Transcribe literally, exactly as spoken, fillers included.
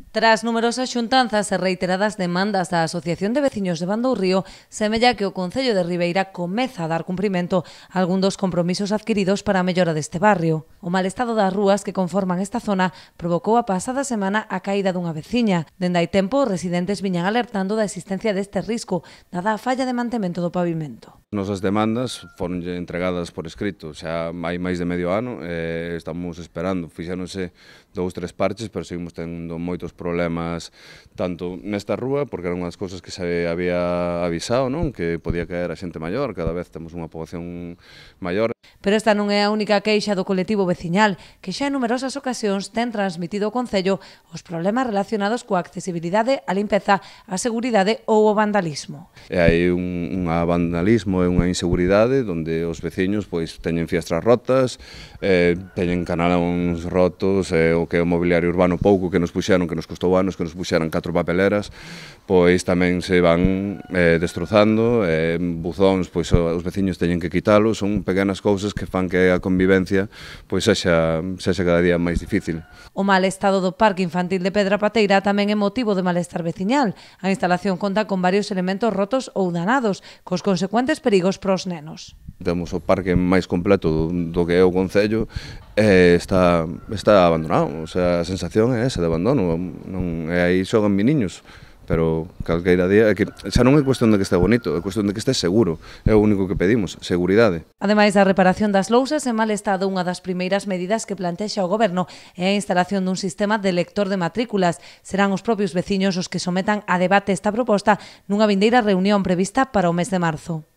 Tras numerosas xuntanzas e reiteradas demandas da Asociación de Veciños de Bandourrío, semella que o Concello de Ribeira comeza a dar cumprimento a algún dos compromisos adquiridos para a mellora deste barrio. O mal estado das rúas que conforman esta zona provocou a pasada semana a caída dunha veciña. Dende hai tempo, os residentes viñan alertando da existencia deste risco, dada a falla de mantemento do pavimento. Nosas demandas foron entregadas por escrito, xa hai máis de medio ano, e estamos esperando, fixéronse dous, tres parches, pero seguimos tendo moitos problemas tanto nesta rúa, porque eran unhas cousas que se había avisado, non? Que podía caer a xente maior, cada vez temos unha poboación maior. Pero esta non é a única queixa do colectivo veciñal, que xa en numerosas ocasións ten transmitido ao Concello os problemas relacionados coa accesibilidade, a limpeza, a seguridade ou o vandalismo. E hai un, un vandalismo e unha inseguridade onde os veciños pois teñen fiestras rotas, eh, teñen canalóns rotos, e o que é o mobiliario urbano pouco que nos puxeron, que nos costou anos, que nos puxeran catro papeleras, pois tamén se van eh, destrozando, eh, buzóns, pois os veciños teñen que quitalos, son pequenas cousas que fan que a convivencia pois sexa, sexa cada día máis difícil. O mal estado do Parque Infantil de Pedra Pateira tamén é motivo de malestar veciñal. A instalación conta con varios elementos rotos ou danados, cos consecuentes perigos para os nenos. Temos o parque máis completo do, do que é o Concello e está, está abandonado, o sea, a sensación é esa de abandono, non, e aí xogan miniños. Pero calqueira día, é que xa non é cuestión de que este bonito, é cuestión de que este seguro, é o único que pedimos, seguridade. Ademais da reparación das lousas en mal estado, unha das primeiras medidas que plantexa o Goberno é a instalación dun sistema de lector de matrículas. Serán os propios veciños os que sometan a debate esta proposta nunha vindeira reunión prevista para o mes de marzo.